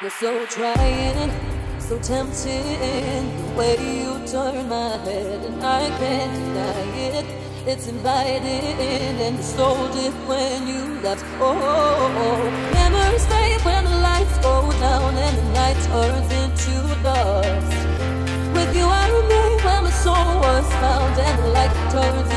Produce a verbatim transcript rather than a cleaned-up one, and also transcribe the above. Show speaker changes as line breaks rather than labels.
You're so trying, so tempting. The way you turn my head, and I can't deny it. It's inviting, and you sold it when you left. Oh, oh, oh. Memories fade when the lights go down and the night turns into dust. With you I remain where my soul was found, and the light turns